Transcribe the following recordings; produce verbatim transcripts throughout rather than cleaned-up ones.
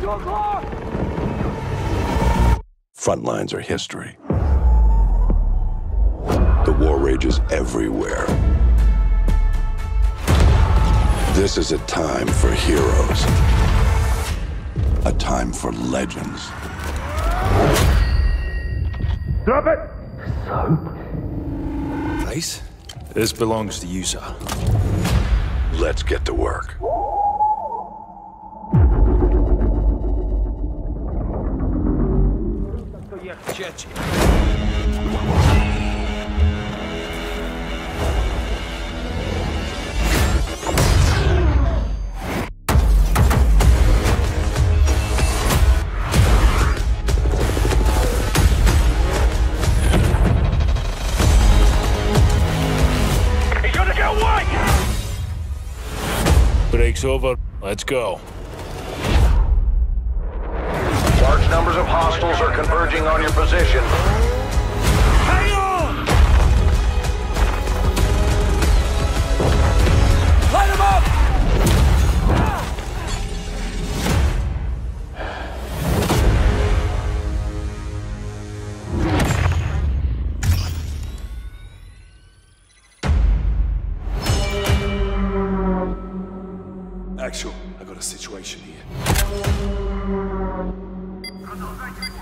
Front lines are history. The war rages everywhere. This is a time for heroes. A time for legends. Drop it! Face? This belongs to you, sir. Let's get to work. Break's over. Let's go. Large numbers of hostiles are converging on your position. Hang on! Light him up! Actual, I got a situation here.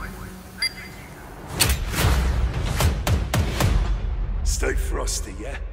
Stay frosty, yeah?